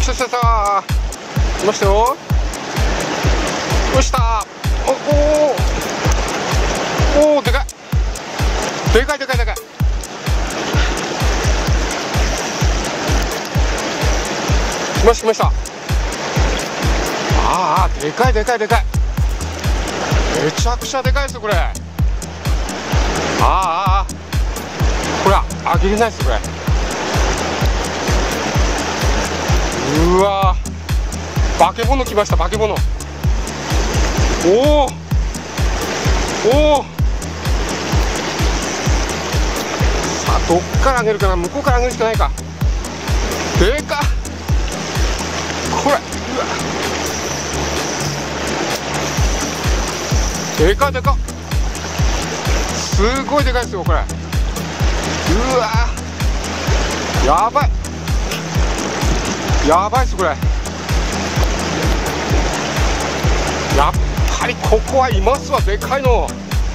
来た来た来た。来ましたよ。よした。おおでかいでかいでかいでかい。来ました来ました。ああでかいでかいでかい。めちゃくちゃでかいですよこれ。ああこれあげれないですよこれ。うわー化け物来ました化け物。おおおお。さあどっからあげるかな。向こうからあげるしかないか。でかっこれ。うわでかでか。すごいでかいですよこれ。うわやばいやばいっすこれ。やっぱりここはいますわでかいの。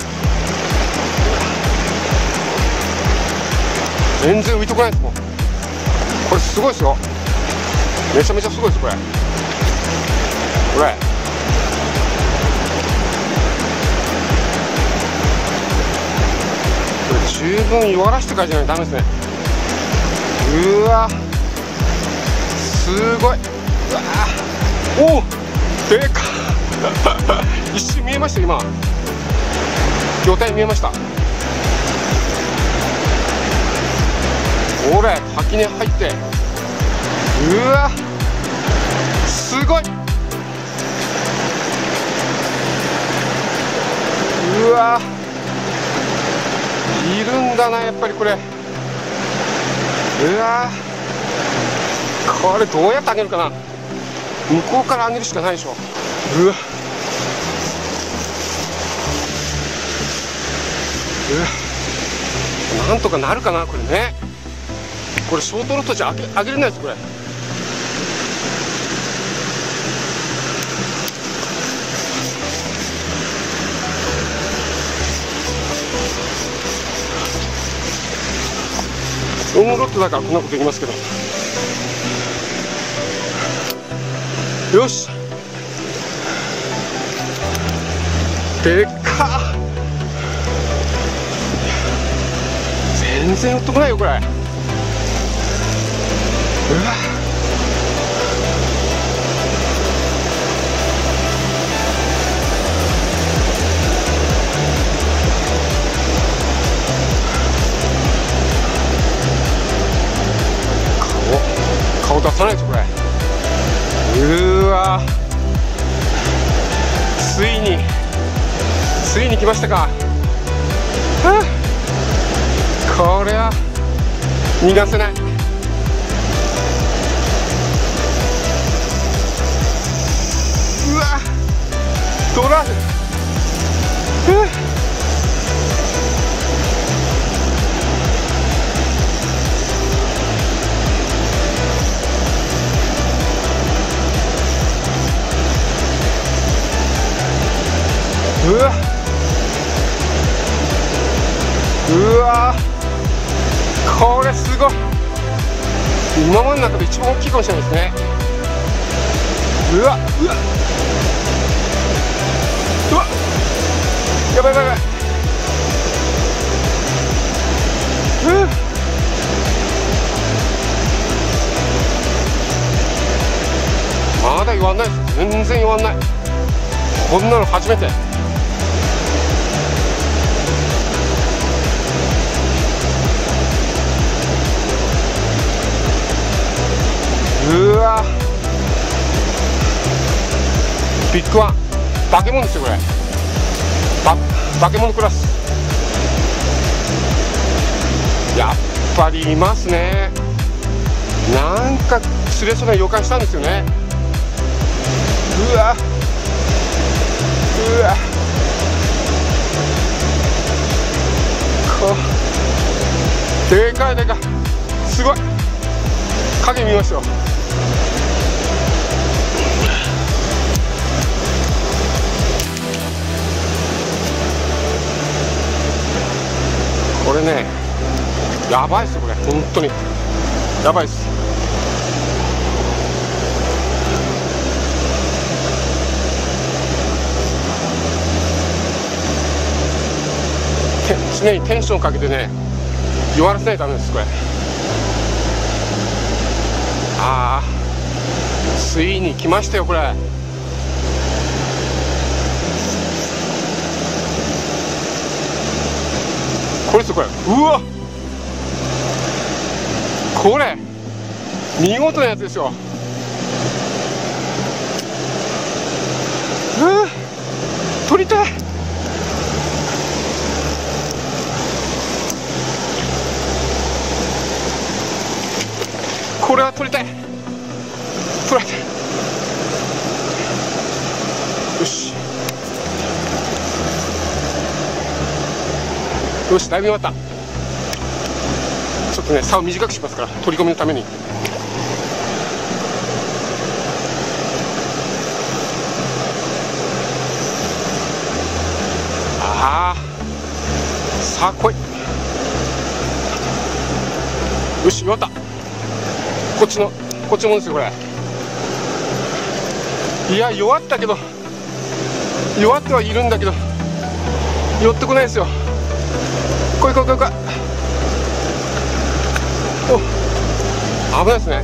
全然浮いてこないですもん。これすごいですよ。めちゃめちゃすごいですこれ。これ十分弱らしてからじゃないとダメですね。うわすごい。うわおおでか一瞬見えました今。魚体見えました。これ滝に入って、うわすごい。うわいるんだなやっぱりこれ。うわこれどうやってあげるかな。向こうからあげるしかないでしょ。うわなんとかなるかなこれね。これショートロットじゃあげれないですこれ。ロングロットだからこんなことできますけど。よしでっか。全然寄ってこないよこれ。うわ顔出さないですこれ。うわついに来ましたか。はあ、これは逃がせない。うわドラフ。うわうわこれすごい。今までの中で一番大きいかもしれないですね。うわうわうわやばいやばいやばい。まだ弱んないです。全然弱んない。こんなの初めて。うわビッグワン化け物ですよこれ。化け物クラス。やっぱりいますね。なんか釣れそうな予感したんですよね。うわうわでかいでかい。すごい影見ましたよ。これねやばいっすこれ。本当にやばいっす。 常にテンションかけてね弱らせないとダメですこれ。ああついに来ましたよこれ。これですよこれ。うわこれ見事なやつですよ。取りたい。これは取りたい。取られた。よしよし、だいぶ弱った。ちょっとね差を短くしますから取り込みのために。ああさあ来い。よし弱った。こっちもですよこれ。いや弱ったけど弱ってはいるんだけど寄ってこないですよ。来い来い来い来い。お危ないですね。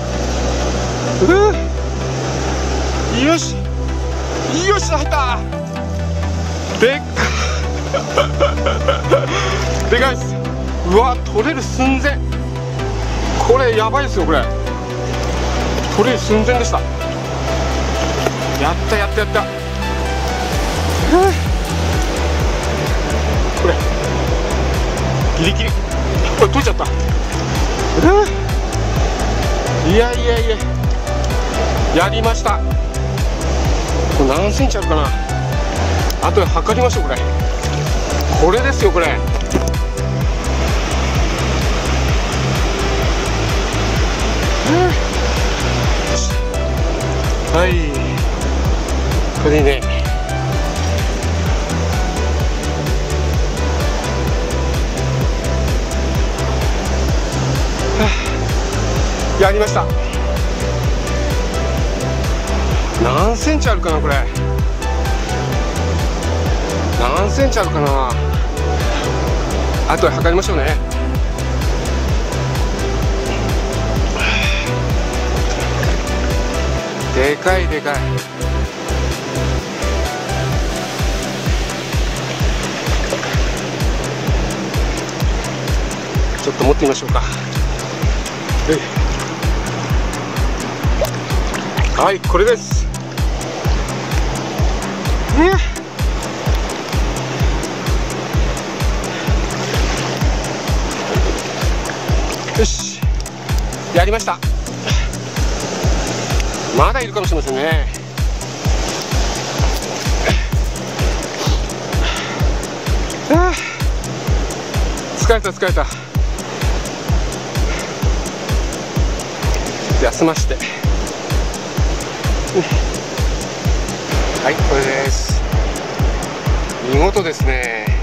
よしよし入った。でっかでかいです。うわ取れる寸前。これやばいですよこれ。取れる寸前でした。やったやったやった。これギリギリこれ取れちゃった。いやいやいややりました。これ何センチあるかな。あとで測りましょうこれ。これですよこれ。はいこれでねやりました。何センチあるかなこれ。何センチあるかな。あとで測りましょうね。でかいでかい。ちょっと持ってみましょうか。はいこれです。よしやりました。まだいるかもしれませんね。疲れた疲れた。休まして。はいこれです。見事ですね。